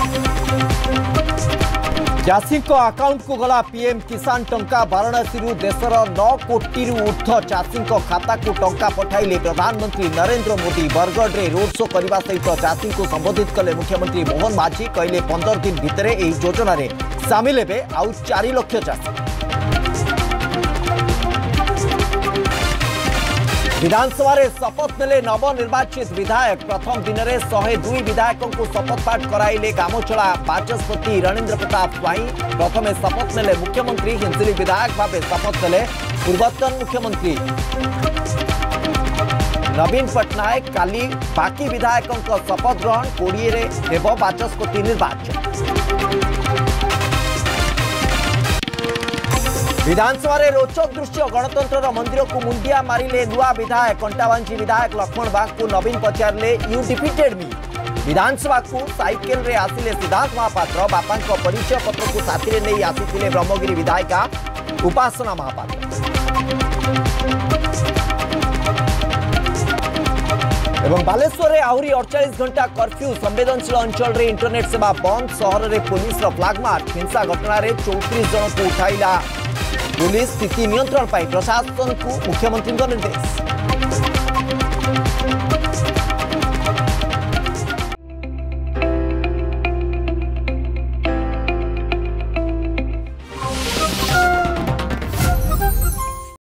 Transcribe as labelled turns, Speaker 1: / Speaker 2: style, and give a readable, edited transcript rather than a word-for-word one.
Speaker 1: चाषी अकाउंट को गला पीएम किसान टंका वाराणसी देशर 9 कोटी ऊर्ध्व चाषी खाता को टंका पठाइले प्रधानमंत्री नरेंद्र मोदी। बरगढ़ में रोड शो करने सहित चाषी को संबोधित कले मुख्यमंत्री मोहन माझी। कहले 15 दिन भितर यह योजना रे सामिल हेबे आउ 4 लाख चाषी। विधानसभा शपथ नेले नवनिर्वाचित विधायक। प्रथम दिन में 102 विधायकों को शपथ पाठ कराइले कामचला बाचस्पति रणेंद्र प्रताप स्वाई। प्रथम शपथ नेले मुख्यमंत्री। हिंसिली विधायक भाव शपथ नेले पूर्वतन मुख्यमंत्री नवीन पट्टनायक। काली बाकी विधायकों शपथ ग्रहण 20 रे हेब बाचस्पति निर्वाचन। विधानसभा रोचक दृश्य। गणतंत्र मंदिर को मुंडिया मारिले नुआ विधायक। कंटाबांजी विधायक लक्ष्मण बाग को नवीन पचारे यू डिफिटेड मी। विधानसभा को साइकेल रे आसिले सिद्धार्थ महापात्र। बापा परिचय पत्र को साथी नहीं आसी ब्रह्मगिरी विधायिका उपासना महापात्र। एवं बालेश्वर में आहरी 48 घंटा कर्फ्यू। संवेदनशील अंचल रे इंटरनेट सेवा बंद। सहर में पुलिस फ्लैग मार्च। हिंसा घटना रे 34 जन को उठाइला पुलिस। स्थिति नियंत्रण पाई प्रशासन को मुख्यमंत्री निर्देश।